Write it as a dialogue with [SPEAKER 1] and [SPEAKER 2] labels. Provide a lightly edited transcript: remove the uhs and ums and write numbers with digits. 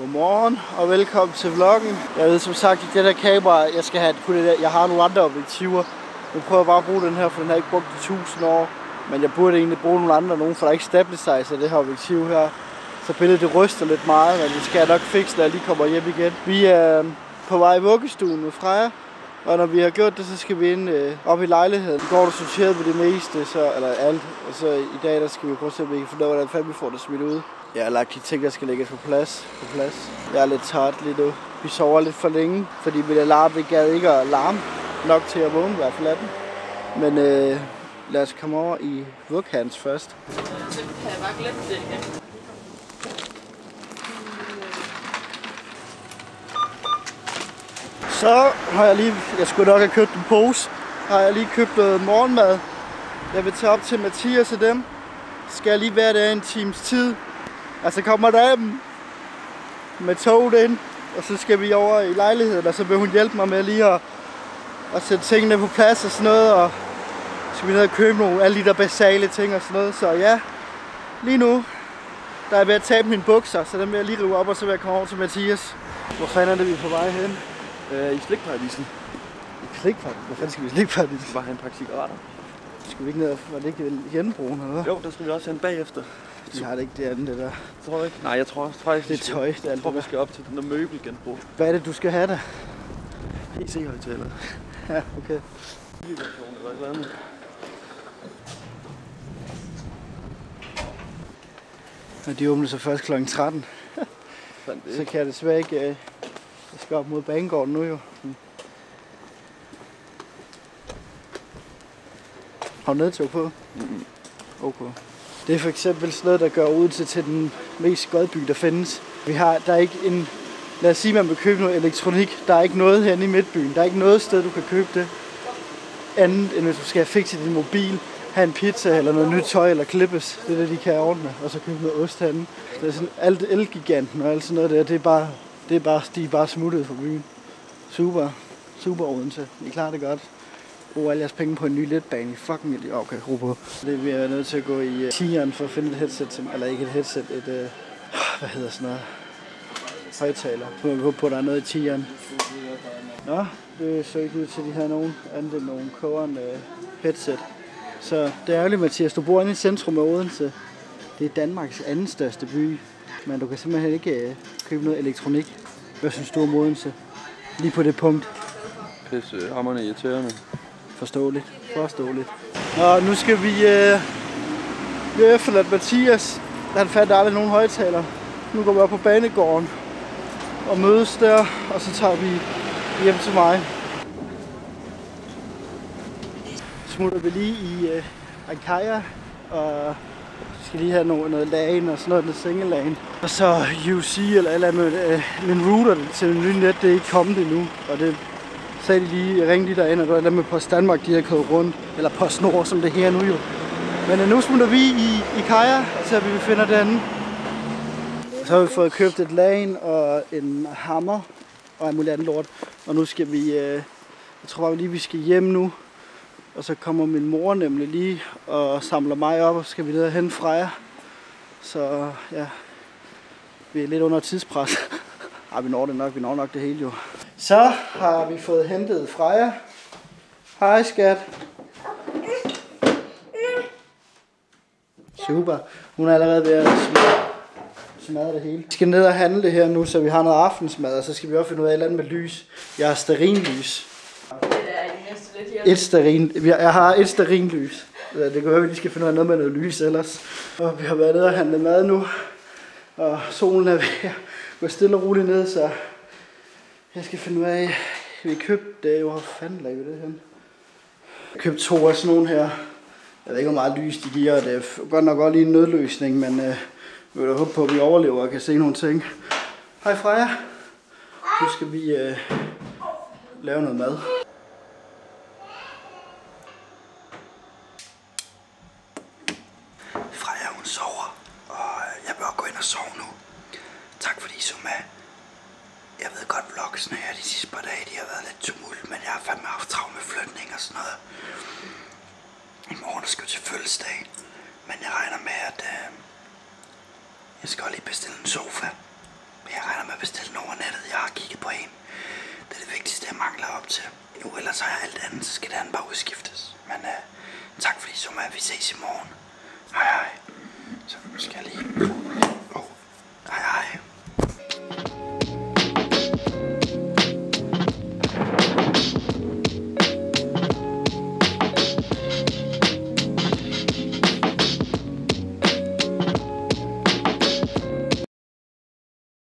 [SPEAKER 1] Godmorgen og velkommen til vloggen. Jeg ved som sagt, at det der kamera, jeg skal have på det der. Jeg har nogle andre objektiver. Nu prøver jeg bare at bruge den her, for den har ikke brugt i 1000 år. Men jeg burde egentlig bruge nogle andre, for der er ikke stabilizer det her objektiv her. Så billedet det ryster lidt meget, men det skal jeg nok fikse, når jeg lige kommer hjem igen. Vi er på vej i vuggestuen med Freja. Og når vi har gjort det, så skal vi ind op i lejligheden. I går der sorteret på det meste, eller alt. Og så i dag der skal vi prøve at se, om vi kan finde ud af, hvordan fanden vi får det smidt ud. Jeg har lagt de ting, der skal lægges på plads. Jeg er lidt træt lige nu. Vi sover lidt for længe, fordi mit alarm det gad ikke at larme nok til at vågne i hvert fald af den. Men lad os komme over i Vughans først.
[SPEAKER 2] Så kan jeg bare glemme det igen.
[SPEAKER 1] Så har jeg skulle nok have købt en pose. Har jeg lige købt noget morgenmad. Jeg vil tage op til Mathias og dem. Skal jeg lige være der en times tid. Altså kommer der med toget ind, og så skal vi over i lejligheden, og så vil hun hjælpe mig med lige at sætte tingene på plads og sådan noget, og så skal vi ned og købe nogle alle de der basale ting og sådan noget. Så ja, lige nu, der er jeg ved at tabe mine bukser, så dem vil jeg lige rive op, og så vil jeg komme over til Mathias. Hvor fanden er det, vi er på vej hen?
[SPEAKER 3] I slikparadisen.
[SPEAKER 1] I slikparadisen? Hvor fanden skal vi i slikparadisen?
[SPEAKER 3] Vi skal bare have en pakke cigaretter.
[SPEAKER 1] Skal vi ikke ned, var det ikke genbrugen eller hvad?
[SPEAKER 3] Jo, der skal vi også hen bagefter.
[SPEAKER 1] Vi har det ikke det andet, det der.
[SPEAKER 3] Tror du ikke? Nej, jeg tror faktisk,
[SPEAKER 1] det er tøj, det er alt.
[SPEAKER 3] Jeg tror, vi skal op til den der møbelgenbrug.
[SPEAKER 1] Hvad er det, du skal have der?
[SPEAKER 3] PC-højtaler.
[SPEAKER 1] Ja, okay. Og de åbner så først kl. 13. Så kan jeg desværre ikke... Jeg skal op mod banegården nu jo. Har du nedtog på? Okay. Det er for eksempel sådan noget, der gør ud til den mest godby, der findes. Der er ikke en... Lad os sige, at man vil købe noget elektronik. Der er ikke noget herinde i midtbyen. Der er ikke noget sted, du kan købe det. Andet end hvis du skal fikse din mobil, have en pizza eller noget nyt tøj eller klippes. Det er det, de kan ordne. Og så købe noget ost herinde. Det er sådan alt Elgiganten og alt sådan noget der. De er bare smuttet fra byen. Super Odense. I klarer det godt. Brug alle jeres penge på en ny letbane i fucking miljø. Okay, ro på. Det vi er nødt til at gå i Tieren for at finde et headset, eller ikke et headset, hvad hedder sådan noget, højtaler. Så må vi håbe på, at der er noget i Tieren. Nå, det så ikke ud til, de her nogen andet end nogle kogeren headset. Så det er ærgerligt, Mathias, du bor inde i centrum af Odense. Det er Danmarks anden største by, men du kan simpelthen ikke købe noget elektronik. Hvad synes du om Odense? Lige på det punkt.
[SPEAKER 3] Pisse hammerne irriterende.
[SPEAKER 1] Forståeligt. Og nu skal vi har efterladt Mathias. Han fandt aldrig nogen højtaler. Nu går vi op på banegården og mødes der, og så tager vi hjem til mig. Smutter vi lige i Ankaya, og skal lige have noget lagen og sådan noget sengelagen. Og så UC eller andet, min router til den nye net, det er ikke kommet endnu, og det sagde de lige, jeg ringede lige derinde, og der med Post Danmark, de har kørt rundt, eller PostNord, som det her nu jo. Men nu smutter vi i Kaja, og så vi finder den. Så har vi fået købt et lagen og en hammer og en mulig anden lort. Og nu skal vi, jeg tror bare lige, vi skal hjem nu. Og så kommer min mor nemlig lige og samler mig op, og så skal vi ned og hente Freja. Så ja, vi er lidt under tidspres. Ej, vi når nok det hele jo. Så har vi fået hentet Freja. Hej skat. Super. Hun er allerede ved at smadre det hele. Vi skal ned og handle det her nu, så vi har noget aftensmad, og så skal vi også finde ud af et eller andet med lys. Jeg har stearinlys. Jeg har et stearinlys. Det kan være, at vi lige skal finde ud af noget med noget lys ellers. Og vi har været nede og handle mad nu, og solen er ved at gå stille og roligt ned, så jeg skal finde ud af, vi købte, hvor fanden lagde vi det hen? Jeg købte 2 af sådan nogle her. Jeg ved ikke, hvor meget lys de giver, det er godt nok også lige en nødløsning, men vi vil da håbe på, at vi overlever og kan se nogle ting. Hej Freja. Nu skal vi lave noget mad. Freja, hun sover, og jeg bør gå ind og sove nu. Tak fordi I så med. Jeg ved godt, vlogsene her de sidste par dage, de har været lidt tumult, men jeg har fandme haft travlt med flytning og sådan noget. I morgen skal jeg til fødselsdag, men jeg regner med, at jeg skal lige bestille en sofa. Jeg regner med at bestille den over nettet. Jeg har kigget på en. Det er det vigtigste, jeg mangler op til. Jo, ellers har jeg alt andet, så skal det andet bare udskiftes. Men tak fordi I så mig. Vi ses i morgen. Hej hej. Så skal jeg lige